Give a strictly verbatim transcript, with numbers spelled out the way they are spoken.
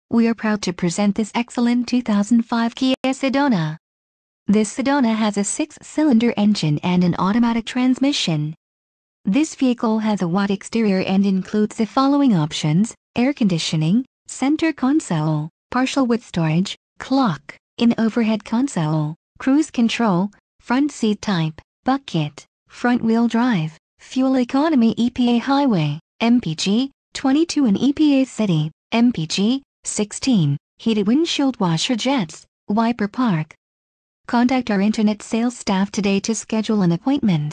We are proud to present this excellent two thousand five Kia Sedona. This Sedona has a six-cylinder engine and an automatic transmission. This vehicle has a white exterior and includes the following options: air conditioning, center console, partial width storage, clock, in overhead console, cruise control, front seat type, bucket, front wheel drive, fuel economy E P A highway, M P G, twenty-two and E P A city, M P G, sixteen, heated windshield washer jets, wiper park. Contact our internet sales staff today to schedule an appointment.